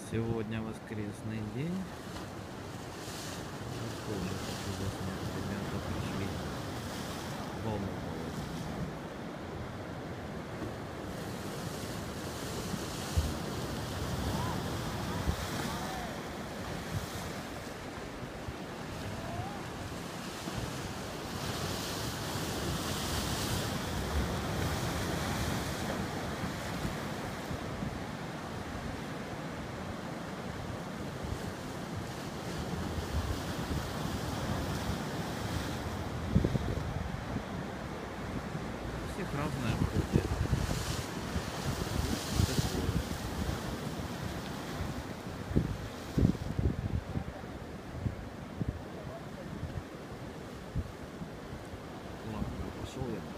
Сегодня воскресный день. Тоже хочу заснять. Ребята пришли волну. У всех разное ходит. Ладно, пошел я.